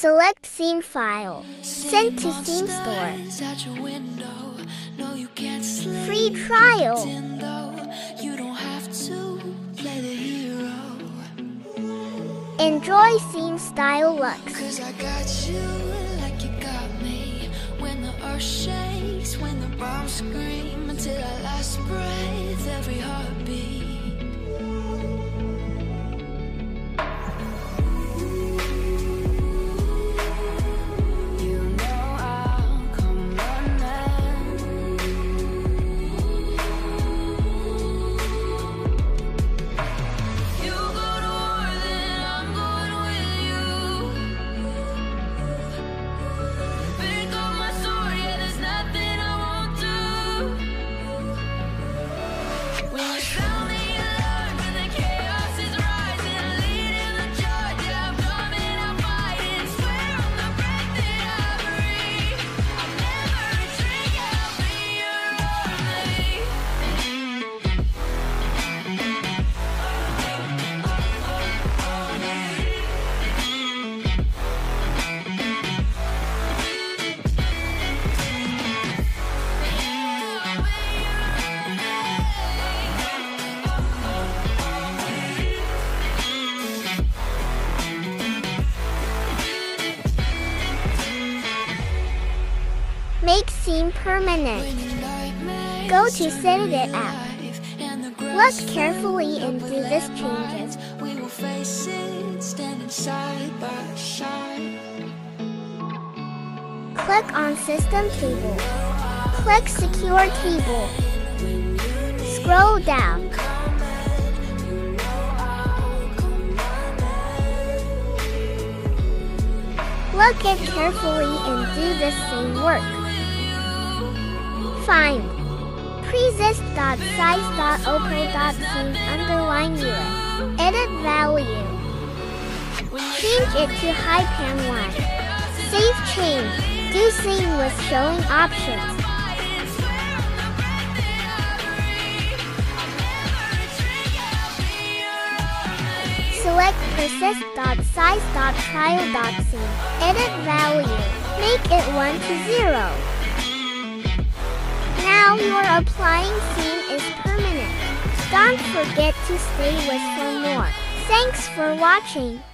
Select Theme File. Send to Theme Store. Free trial. Enjoy theme style looks. When the earth shakes, when the bombs scream, until our last breath, every heartbeat. Make theme permanent. Go to Edit app. Look carefully and do these changes. We will face it, standing side by side. Click on System Table. Click Secure Table. Scroll down. Look it carefully and do the same work. Find presys.size.opera.theme_unit. Edit value. Change it to Hypan 1. Save change. Do same with showing options. Select persist.size.trial.theme. Edit value. Make it 1 to 0. Now your applying theme is permanent. Don't forget to stay with for more. Thanks for watching.